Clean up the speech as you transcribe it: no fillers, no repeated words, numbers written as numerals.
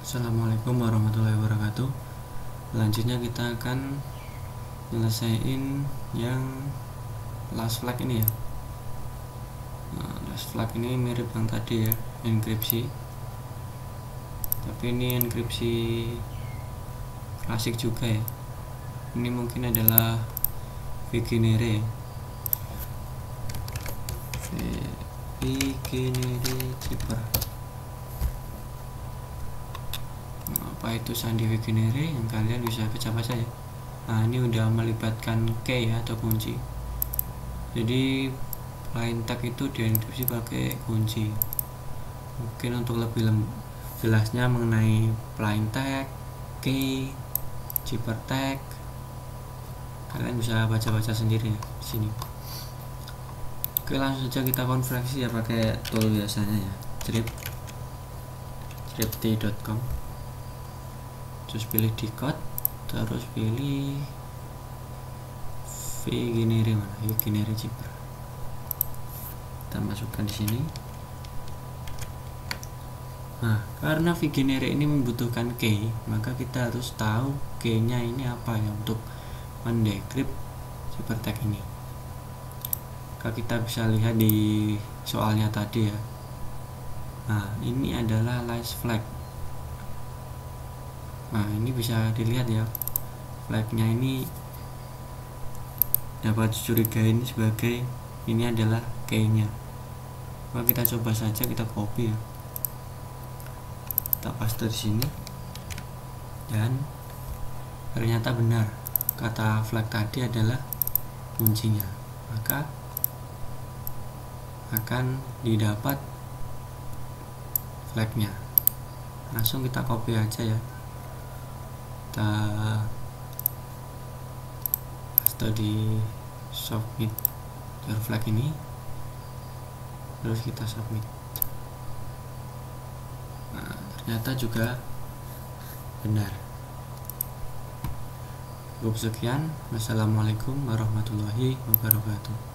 Assalamualaikum warahmatullahi wabarakatuh. Selanjutnya kita akan nyelesain yang last flag ini ya. Last flag ini mirip yang tadi ya, enkripsi, tapi ini enkripsi klasik juga ya. Ini mungkin adalah Vigenere Zipper. Apa itu sandi Vigenere yang kalian bisa baca-baca ya. Nah, ini udah melibatkan key ya, atau kunci. Jadi plain text itu dienkripsi pakai kunci. Mungkin untuk lebih jelasnya mengenai plain text, key, zipper text, kalian bisa baca-baca sendiri ya di sini. Oke, langsung saja kita konversi ya pakai tool biasanya ya, script.com. Terus pilih decode, terus pilih Vigenere mana? Vigenere zipper. Kita masukkan di sini. Nah, karena Vigenere ini membutuhkan key, maka kita harus tahu key-nya ini apa ya untuk mendekrip zipper text ini. Maka kita bisa lihat di soalnya tadi ya. Nah, ini adalah last flag. Nah, ini bisa dilihat ya, flagnya ini dapat dicurigai sebagai ini adalah key-nya. Maka kita coba saja, kita copy ya, kita paste di sini, dan ternyata benar, kata flag tadi adalah kuncinya, maka akan didapat flagnya. Langsung kita copy aja ya, kita paste di submit your flag ini, terus kita submit. Nah, ternyata juga benar. Cukup sekian. Wassalamualaikum warahmatullahi wabarakatuh.